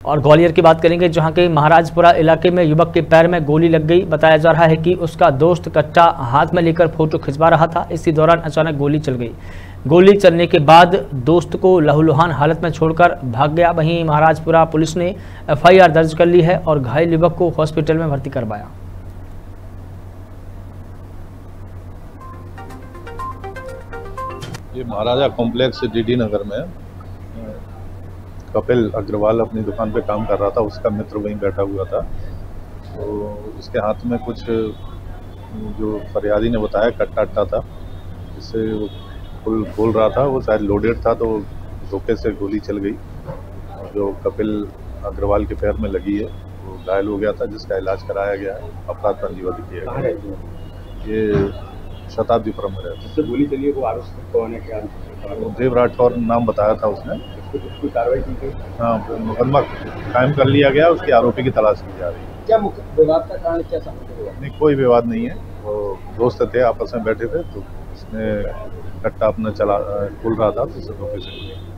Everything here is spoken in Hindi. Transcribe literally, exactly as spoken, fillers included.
और ग्वालियर की बात करेंगे, जहां के महाराजपुरा इलाके में युवक के पैर में गोली लग गई। बताया जा रहा है कि उसका दोस्त कट्टा हाथ में लेकर फोटो खिंचवा रहा था। इसी दौरान अचानक गोली चल गई। गोली चलने के बाद दोस्त को लहूलुहान हालत में छोड़कर भाग गया। वहीं महाराजपुरा पुलिस ने एफ आई आर दर्ज कर ली है और घायल युवक को हॉस्पिटल में भर्ती करवाया। ये महाराजा कॉम्प्लेक्स डीडी नगर में कपिल अग्रवाल अपनी दुकान पे काम कर रहा था। उसका मित्र वहीं बैठा हुआ था, तो उसके हाथ में कुछ जो फरियादी ने बताया कट्टा अट्टा था, जिससे वो फुल बोल रहा था। वो शायद लोडेड था, तो धोखे से गोली चल गई। जो कपिल अग्रवाल के पैर में लगी है वो घायल हो गया था, जिसका इलाज कराया गया है। अपराध पंजीबद्ध किया गया है। ये शताब्दीपुरम में रहता है। गोली चली है, वो आरोपी कौन है, क्या देव राठौर नाम बताया था उसने। उसकी कार्रवाई की गई। हाँ, मुकदमा कायम कर लिया गया। उसकी आरोपी की तलाश की जा रही है। क्या विवाद का कारण क्या समझ? नहीं, कोई विवाद नहीं है। वो दोस्त थे, आपस में बैठे थे, तो उसने कट्टा अपना चला बोल रहा था, तो उसे धोखे से